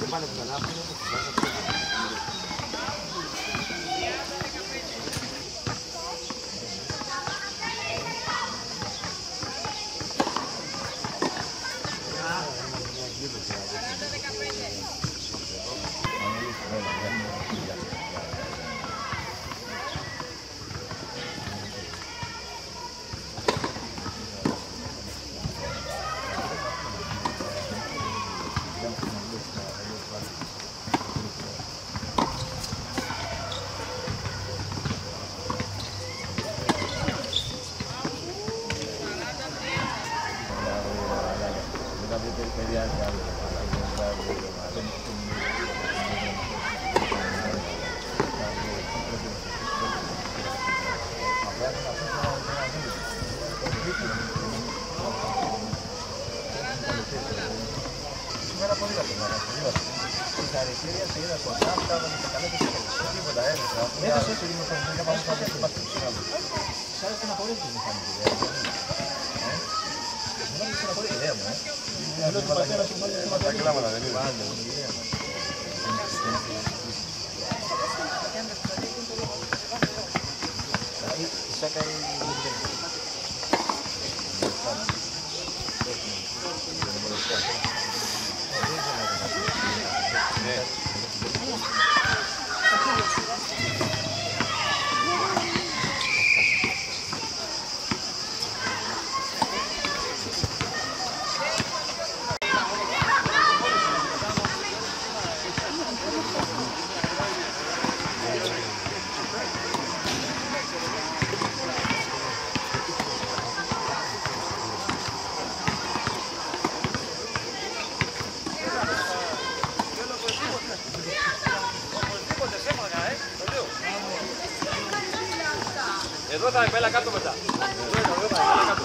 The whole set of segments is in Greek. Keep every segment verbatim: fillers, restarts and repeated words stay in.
Εδώ θα επέλα κάτω μετά. Εδώ είναι, εδώ θα επέλα κάτω.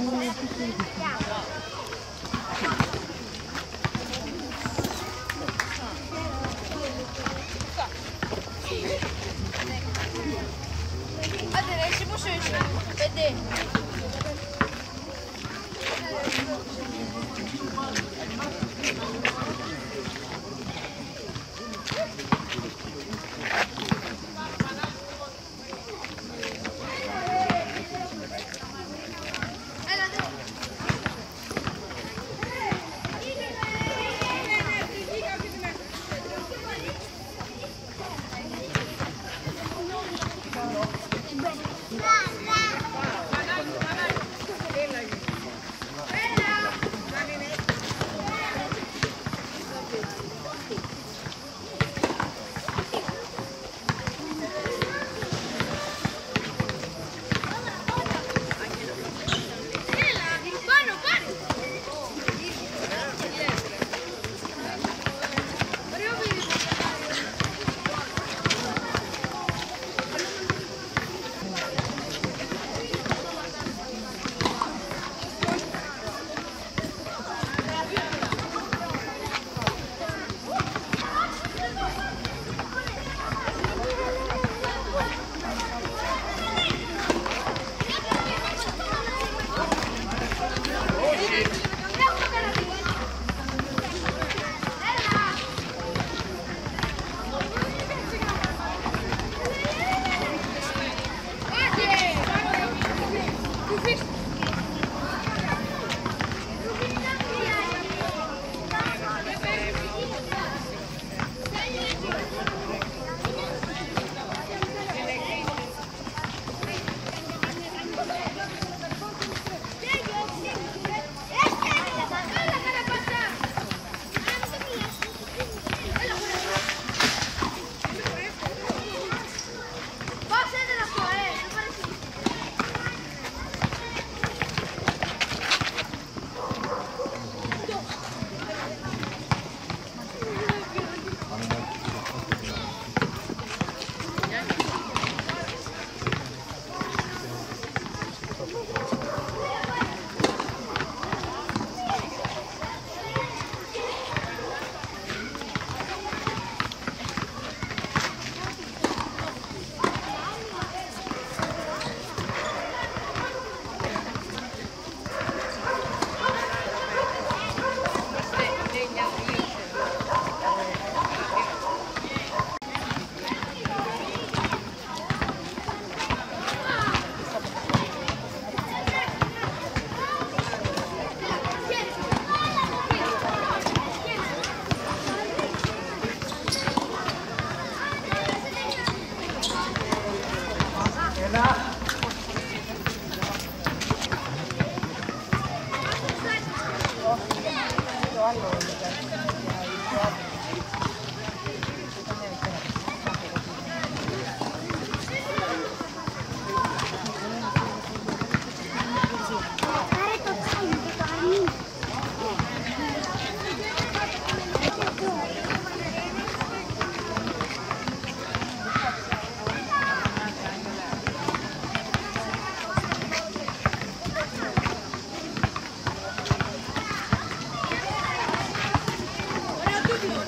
Thank you.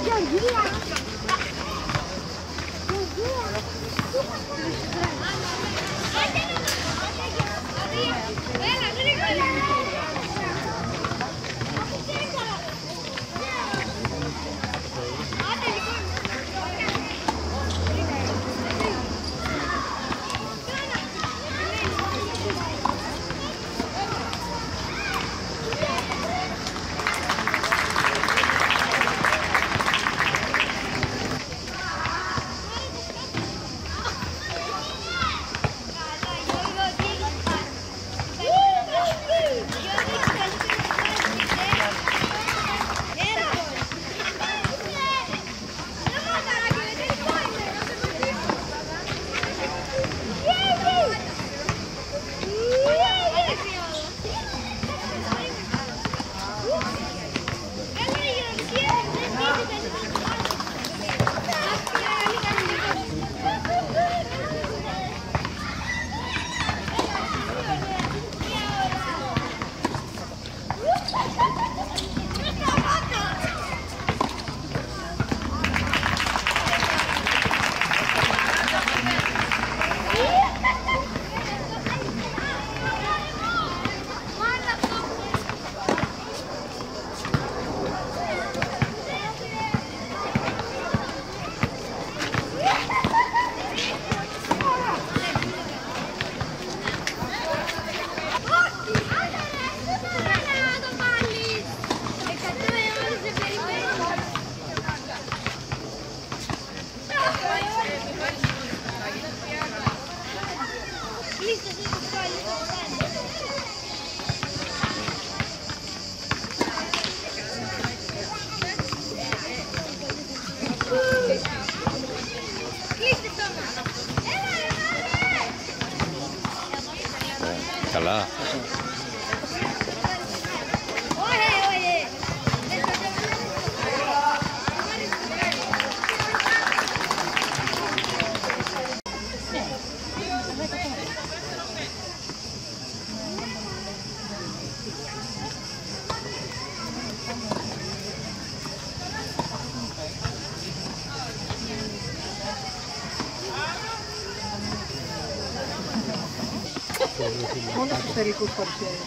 Καλά. Μόνο στους τελικούς παρουσιάζουν.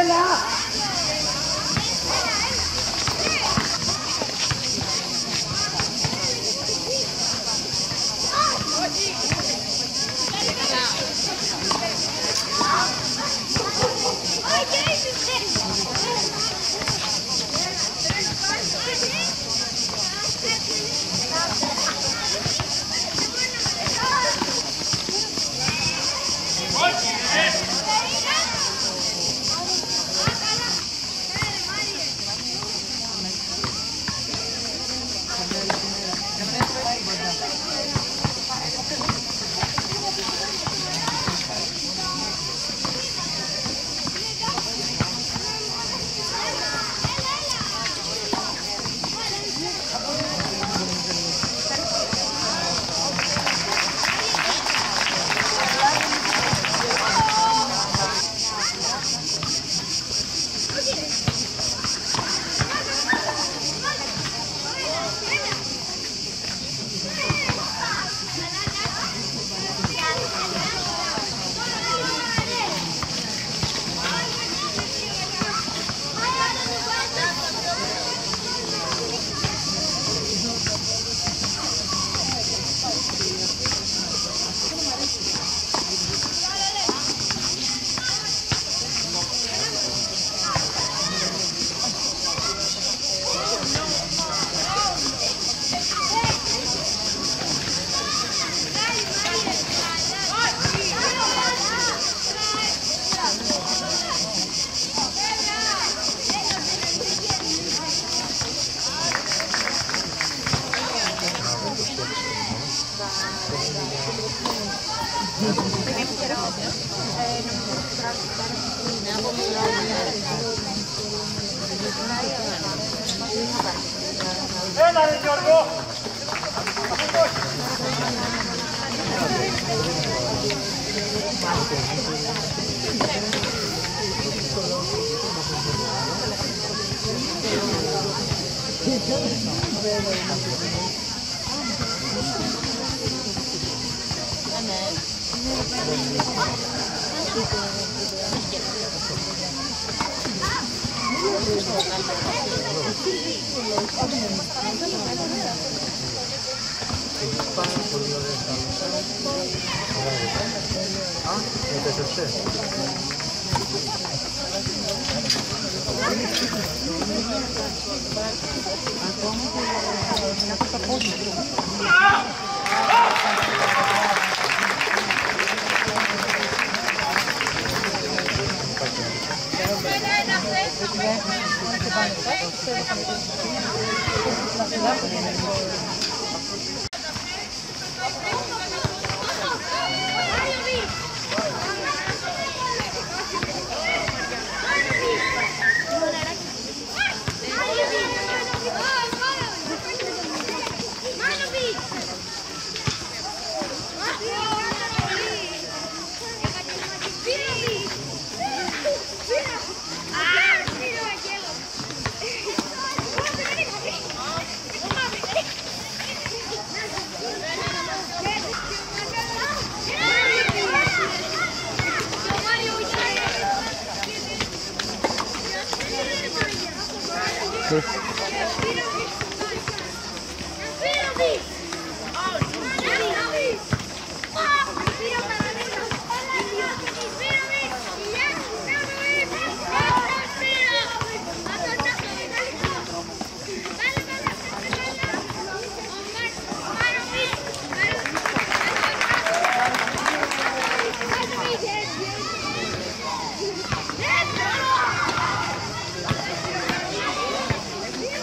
Έλα ρε Γιώργο! Yeah.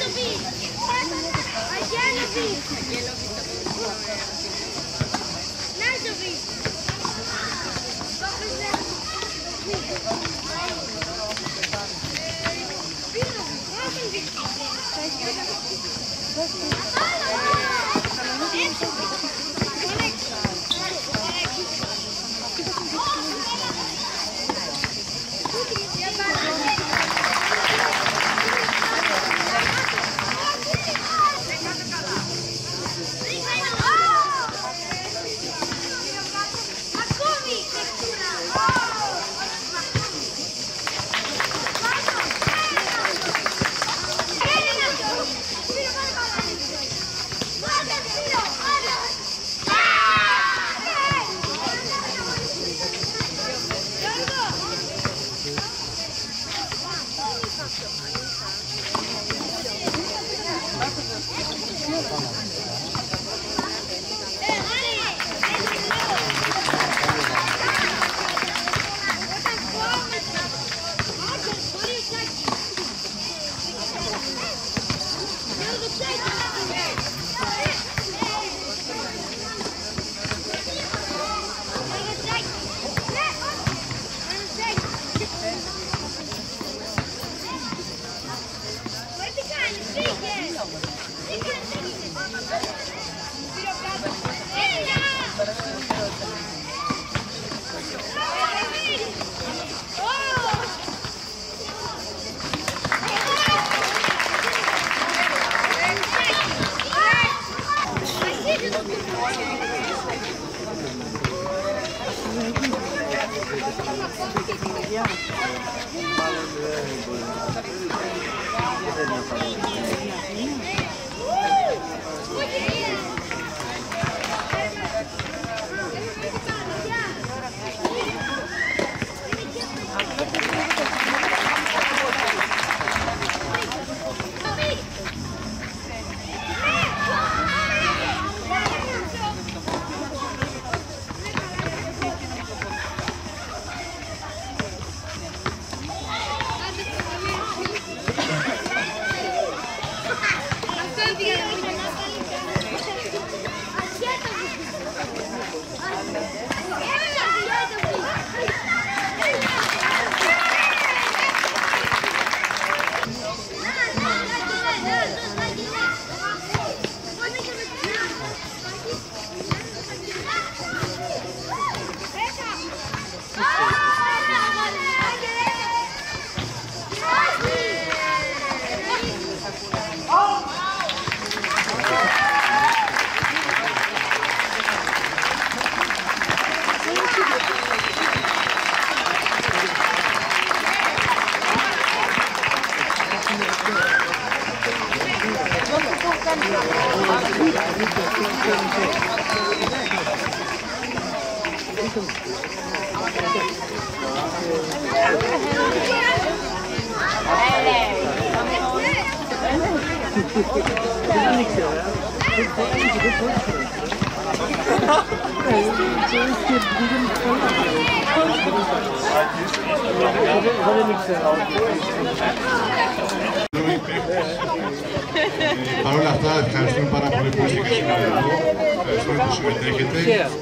Παρ' όλα αυτά, ευχαριστούμε πάρα πολύ που είστε και σήμερα εδώ. Ευχαριστούμε που συμμετέχετε.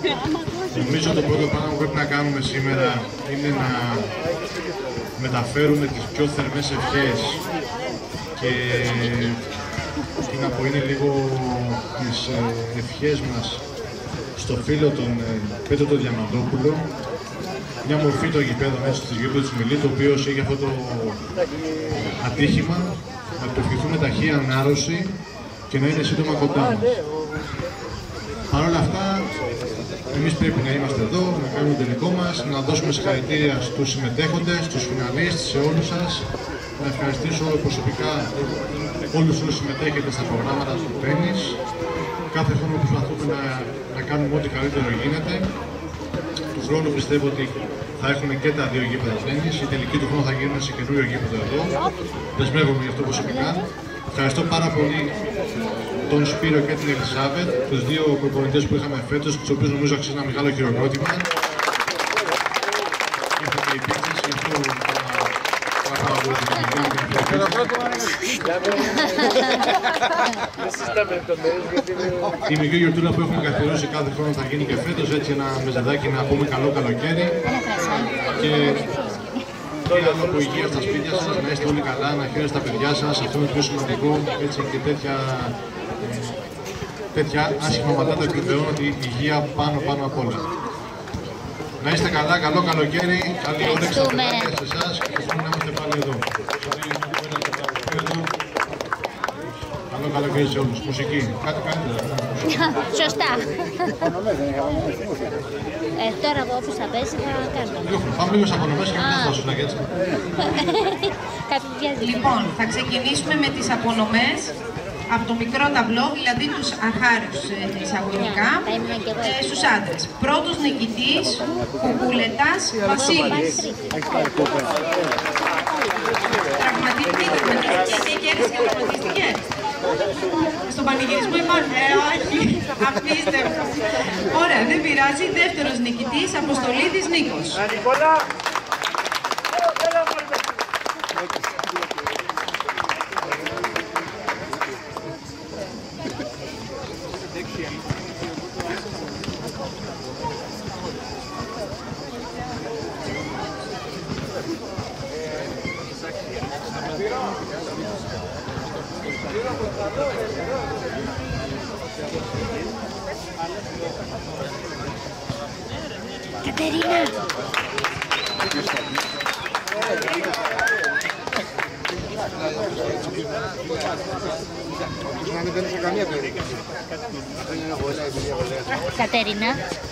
Νομίζω το πρώτο πράγμα που πρέπει να κάνουμε σήμερα είναι να μεταφέρουμε τις πιο θερμές ευχές και τι να πω, είναι λίγο τις ευχές μας στο φίλο τον Πέτρο τον Διαμαντόπουλο, μια μορφή του γηπέδου μέσα στη γήπεδο της Μιλή, το οποίο έχει αυτό το ατύχημα. Να του ευχηθούμε ταχεία ανάρρωση και να είναι σύντομα κοντά μας. Παρ' όλα αυτά, εμείς πρέπει να είμαστε εδώ, να κάνουμε το τελικό μας, να δώσουμε συγχαρητήρια στους συμμετέχοντες, στους φιναλίστ, σε όλους σας. Να ευχαριστήσω προσωπικά όλους όσους συμμετέχετε στα προγράμματα του τένις. Κάθε χρόνο προσπαθούμε να, να κάνουμε ό,τι καλύτερο γίνεται. Του χρόνου πιστεύω ότι θα έχουμε και τα δύο γήπεδα τένις. Η τελική του χρόνου θα γίνουν σε καινούριο γήπεδο εδώ. Δεσμεύομαι γι' αυτό προσωπικά. Ευχαριστώ πάρα πολύ τον Σπύρο και την Ελισάβετ, τους δύο προπονητές που είχαμε φέτος, τους οποίους νομίζω αξίζει ένα μεγάλο χειροκρότημα. Ήρθατε οι πίτσες, γι' αυτό θα πάρα πολύ. Η μικρή γιορτούλα που έχουμε καθιερώσει κάθε χρόνο θα γίνει και φέτος, έτσι ένα μεζεδάκι να πούμε καλό καλοκαίρι. Και τι άλλο από υγεία στα σπίτια σας, να είστε όλοι καλά, να χαίρεστε τα παιδιά σας, αυτό είναι το πιο σημαντικό, έτσι και τέτοια, τέτοια άσχημα ματάτα επιβεβαιώνουν ότι η υγεία πάνω πάνω απ' όλα. Να είστε καλά, καλό καλοκαίρι, καλή όρεξη στα παιδάκια σε εσάς και ευχαριστούμε να είμαστε πάλι εδώ. Καλό καλοκαίρι σε όλους. Μουσική. Κάτι κάνετε. Σωστά. ε, τώρα από όπου θα πέσει θα κάνουμε. Πάμε λίγο σε απονομές και μετά θα σου λέγει έτσι. Λοιπόν, θα ξεκινήσουμε με τις απονομές από το μικρό ταμπλό, δηλαδή τους αρχάριους εισαγωγικά, ε, στους άντρες. Πρώτος νικητής, Κουκουλετάς Βασίλης. Τραυματίστηκε και κέρδισε και τραυματίστηκε. Στον πανηγυρισμό υπάρχει, ε, όχι, απίστευτο. Ωραία, δεν πειράζει. Δεύτερος νικητής, Αποστολίδης Νίκος. Κατερίνα! Κατερίνα!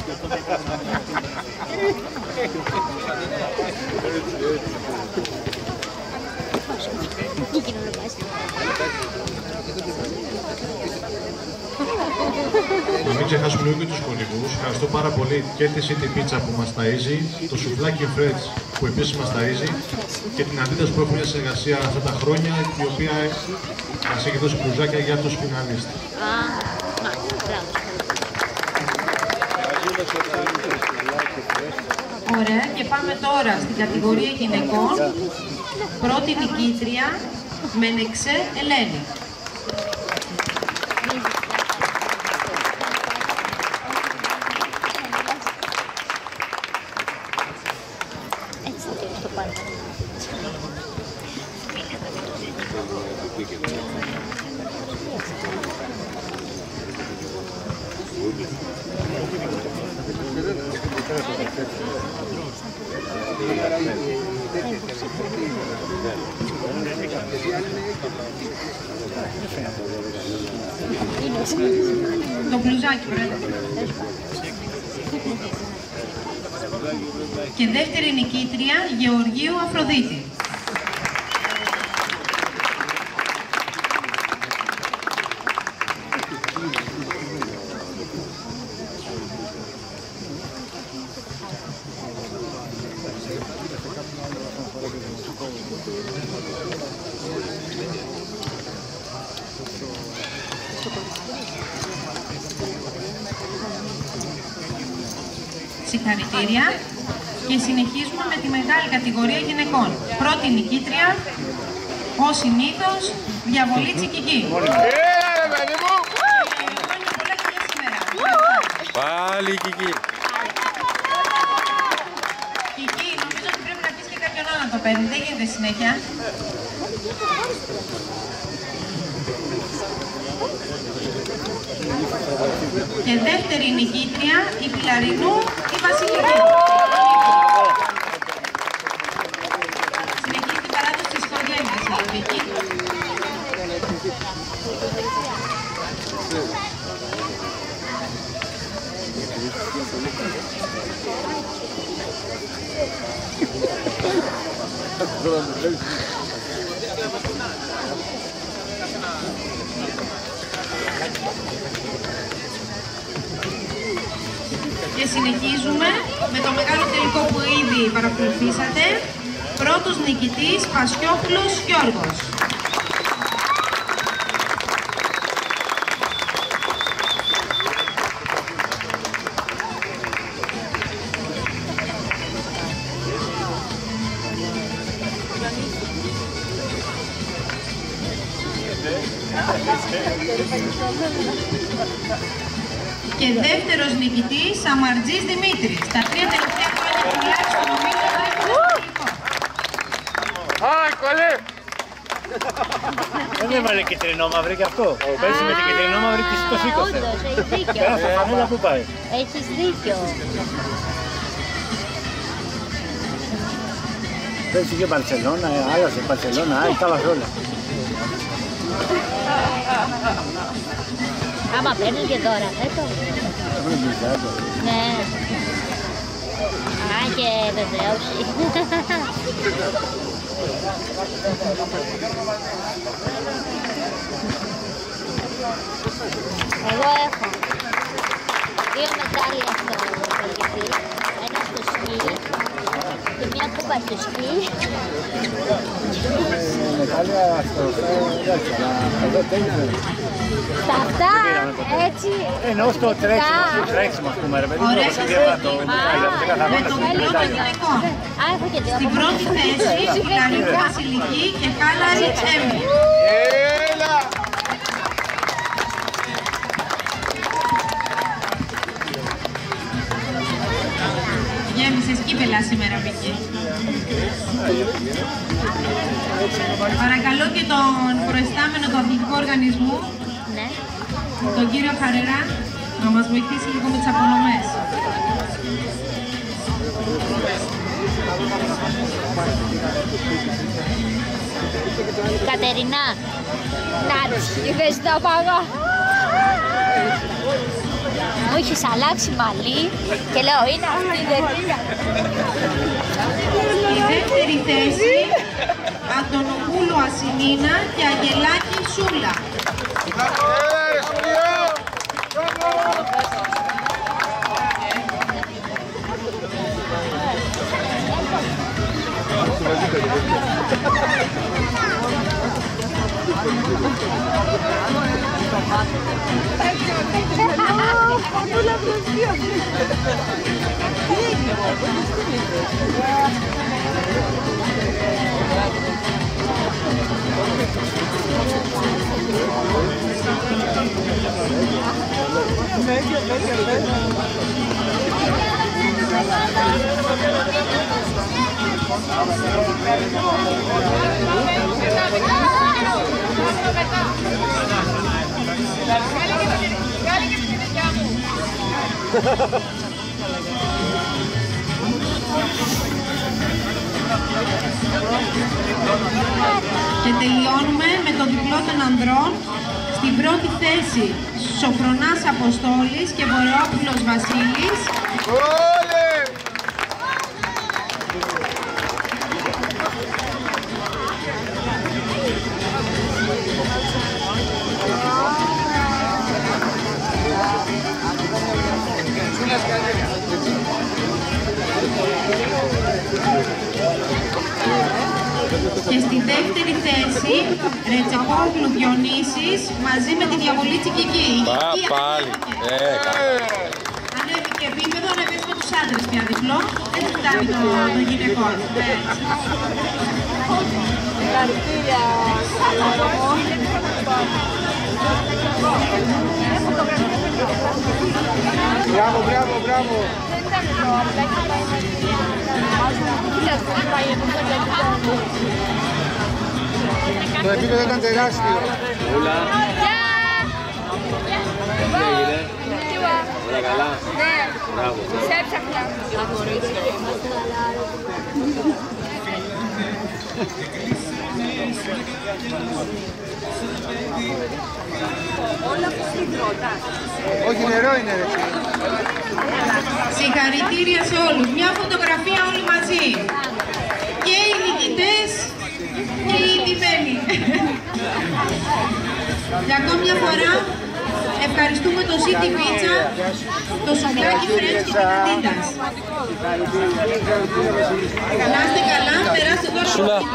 Να μην ξεχάσουμε λίγο και τους χορηγούς. Ευχαριστώ πάρα πολύ και τη City Pizza που μας ταΐζει, το σουβλάκι Freds που επίσης μας ταΐζει και την Adidas που έχουμε μια συνεργασία αυτά τα χρόνια, η οποία μας έχει δώσει μπλουζάκια για τους φιναλίστες. Ωραία, και πάμε τώρα στην κατηγορία γυναικών. Πρώτη νικήτρια, Μενεξέ Ελένη. Το μπλουζάκι πρέπει. Και δεύτερη νικήτρια, Γεωργίου Αφροδίτη. Συγχαρητήρια. Και συνεχίζουμε με τη μεγάλη κατηγορία γυναικών. Πρώτη νικήτρια, ως συνήθως, Διαβολή Τσικική. Πάλι Κική. Κική, νομίζω ότι πρέπει να πεις και κάποιον άλλο να το παίρνει. Δεν γίνεται συνέχεια. Και δεύτερη νικήτρια, η Πιλαρινού, η Βασιλική. Συνεχίζει την παράδοση της οικογένειας, η Λιβική. Και συνεχίζουμε με το μεγάλο τελικό που ήδη παρακολουθήσατε. Πρώτος νικητής, Πασιόπουλος Γιώργος. Και δεύτερος νικητής, Σαμαρτζής Δημήτρης. Τα τρία τελευταία χρόνια τουλάχιστον νομίζω να έχει Άι, κολλή! Δεν έβαλε κυτρινόμαυρη και αυτό. Πέρσι με την κυτρινόμαυρη και το σήκωσε. Όντως, έχεις δίκιο. Πέρασε φανέλα που πάει. Έχεις δίκιο. Πέρσι είχε Μπαρσελόνα, άλλασε Μπαρσελόνα, άλλη τα βάζει όλα. Άμα παίρνεις και δώρα, θέτω. Ναι. Α, και βεβαίωση. Εγώ έχω δύο μετάλλια στο κολυμπή, ένα στο σκι και μια κούπα στο σκι. Μετάλλια στο εντάξει, αλλά εδώ τέλειωνε. Στα αυτά, έτσι, Ενώ στο τρέξιμο, στο τρέξιμο ας πούμε ρε παιδί, Ωραία, το συγκεκριμένο το μετάλλιο, με το διπλό των γυναικών. α, έχω και δύο. Στην πρώτη θέση, η Λαρίτη Βασιλική και Χάλαρη Τσέμι. Έλα! Γέμισες κύπελα σήμερα, Βίκη. Παρακαλώ και τον προϊστάμενο του αθλητικού οργανισμού, Ναι. τον κύριο Χαρερά, να μας βοηθήσει λίγο με τις απονομές. Κατερινά, να είδες το παγό. Μου είχες αλλάξει μαλλί και λέω είναι αυτή δεν είναι. Η δεύτερη θέση, Αντωνοπούλου Ασημίνα και Αγγελάκη Σούλα. Και τελειώνουμε με το διπλό των ανδρών. Στην πρώτη θέση Σοφρονάς Αποστόλης και Βορειόπουλος Βασίλης. Και στη δεύτερη θέση Ρετσεκόγλου Διονύσης μαζί με τη Διαβολίτση Κική. Πα, πάλι. Ε, Ανέβηκε επίπεδο, ανέβηκε με τους άντρες πια διπλό. Δεν κοιτάει το, το γυναικό. Μπράβο, μπράβο, μπράβο. Το επίπεδο ήταν τεράστιο. Ούλα. Τι έγινε? Όλα καλά? Ναι. Μπράβο. Σε έψαχνα. Όλα από υδρότα. Όχι, νερό είναι ρε. Συγχαρητήρια σε όλους. Μια φωτογραφία όλοι μαζί. Και οι νικητές και οι τιμένοι. Για ακόμη μια φορά ευχαριστούμε το City Pizza, το Σουβλάκι Friends και την Adidas. Να είστε καλά, περάστε τώρα στο σπίτι.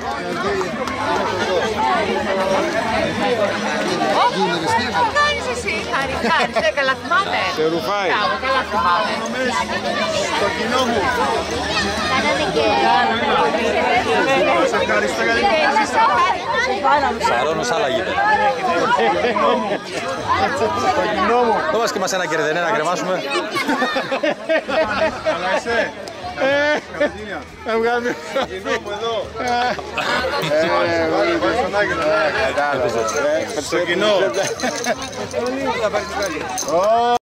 Τι κάνεις εσύ, Χάρη, χάρη, καλά θυμάμαι. Σε ρουφάει. Καλά θυμάμαι. Στο κοινό μου. Κάνατε και... Ευχαριστώ για την Σαρώνος άλλα γίνεται. Δώμας και μας ένα κερδενέ να κρεμάσουμε. Αλλά εσύ. Να βγάλουμε το κοινό μου εδώ. Στο κοινό.